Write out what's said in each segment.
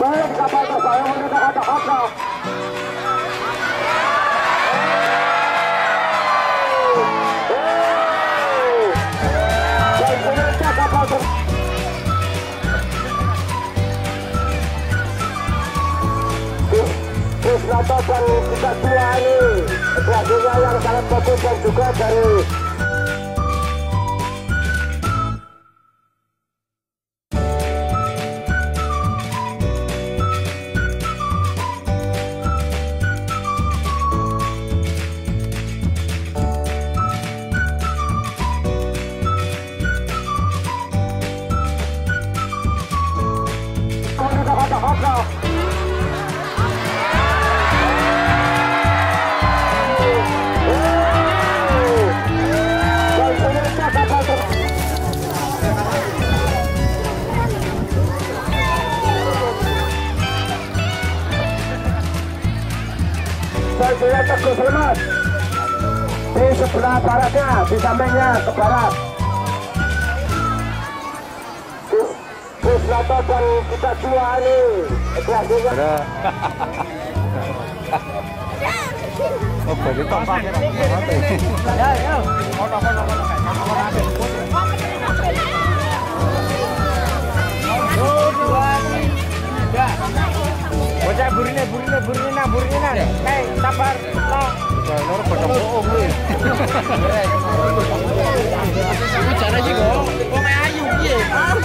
Balik kapal terbang menuju kota-kota. Dan ternyata kapal terbang. Wisata dan kita tua ini selanjutnya yang sangat bagus dan juga dari kota-kota. Saya Teguh Selamat di sebelah baratnya, di sampingnya ke barat. Wisata dan kita tua ini selanjutnya. Oh, bagi tombak. Ya, ya. Bocah burine. Kayak sabar. Lor pada bohong kuwi. Bicara sih kok. Wong ayu piye?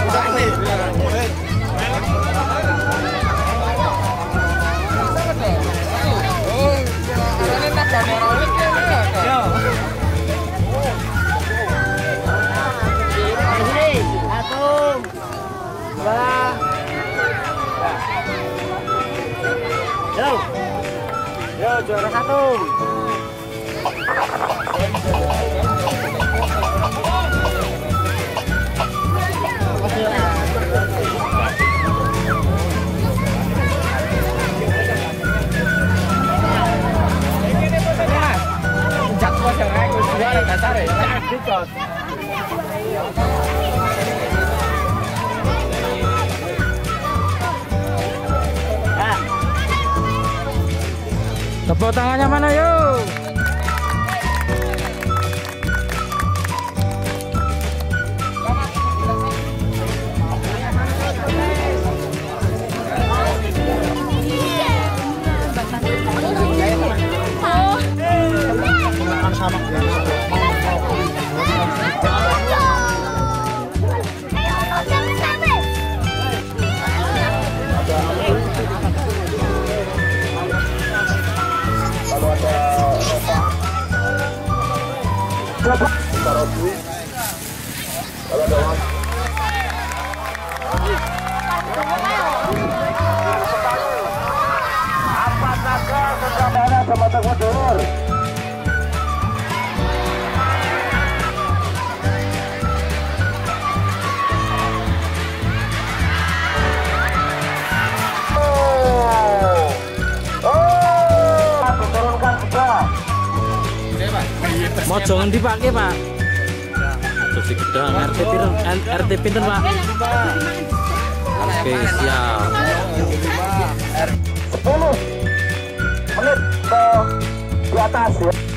Yo, juara satu. Jatuh jangan aku juara dasar ya. Dicot. Tepuk tangannya mana yuk? Taruh duit. Kalau ada uang. Apa saja saudara sama Teguh Dulur. Mojo ngendi Pak ki Pak? Mojo Sigedang RT pinten Pak? Oke siap. 10 menit ke di atas ya.